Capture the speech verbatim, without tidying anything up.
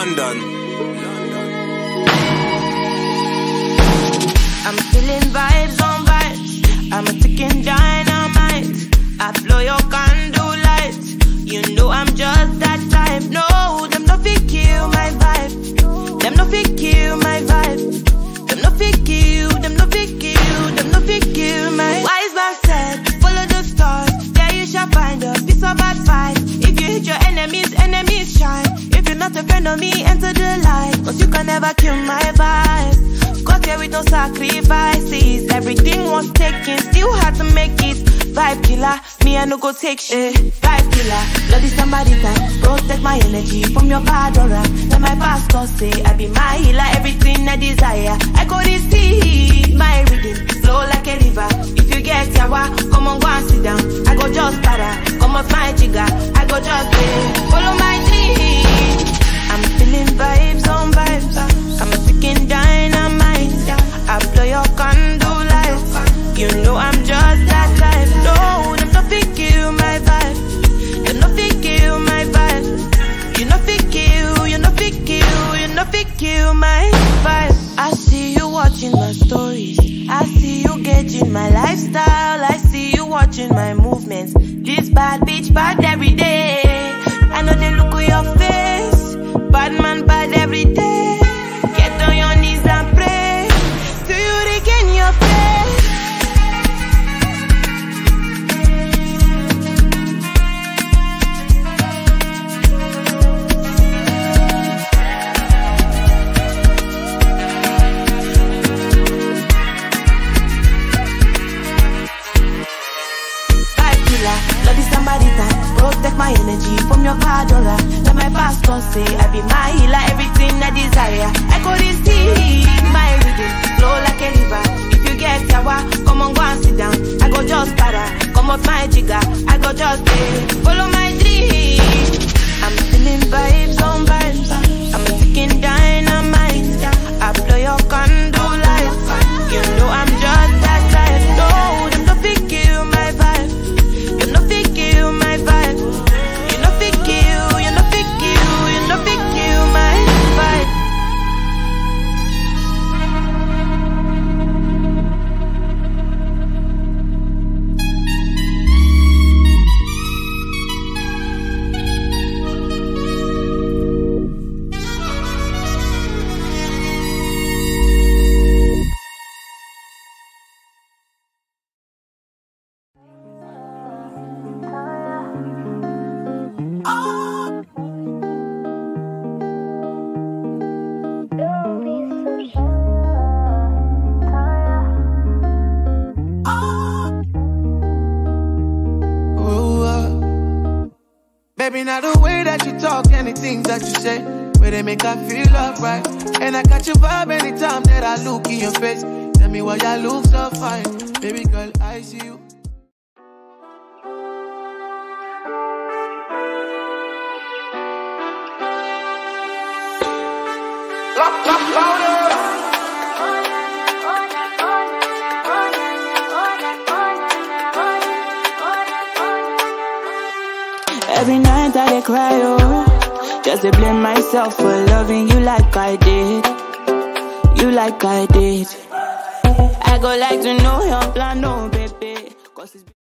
London. I'm feeling vibes on vibes. I'm a tickin dynamite. I blow your candle light. You know I'm just that type. No, them no fit kill my vibe. Them no fit kill my vibe. Them no fit kill. Them no fit kill. Them no fit kill my. Wise man said, follow the stars. There you shall find a piece of advice. If you hit your enemies, enemies shine. If you're not a friend of me, enter the light. Cause you can never kill my vibe. Got here with no sacrifices. Everything was taken, still had to make it. Vibe killer, me I no go take shit. Vibe killer, love is Samaritan. Protect my energy from your bad aura. Let my pastor say I be my healer. Everything I desire, I go receive. My rhythm flow like a river. If you get yawa, come on go and sit down. I go just para, Comot my jigga. I go just play, follow my dream. I'm feeling vibes on vibes. I'm a tickin dynamite. I blow your candle light. You know I'm just that type. No, them no fit kill my vibe. You no fit kill my vibe. You no fit kill. You no fit kill. You no fit kill my vibe. I see you watching my stories. I see you gauging my lifestyle. I see you watching my movements. This bad bitch bad every day. I know they look at your face. Bad man bad every day. Get on your knees and pray till you regain your faith. Vibe killer, love is Samaritan. Protect my energy from your bad aura. Let my pastor say I be my healer. Everything I desire, I go receive. My rhythm flow like a river. If you get yawa, come on go and sit down. I go just para, Comot my jigga. I go just play, follow my dream. I'm feeling vibes on vibes. I'm a tickin dynamite. I blow your candle light. You know I'm just that type. No, them no fit kill my vibe. You no fit kill my vibe. You no fit kill. You no fit kill. You no fit kill my vibe. Baby, now the way that you talk and the things that you say, where they make I feel alright. And I catch your vibe anytime that I look in your face. Tell me why you look so fine. Baby girl, I see you. Lock, lock, louder. Every night I dey cry, oh, just to blame myself for loving you like I did, you like I did. I go like to know your plan, no baby, 'cause it's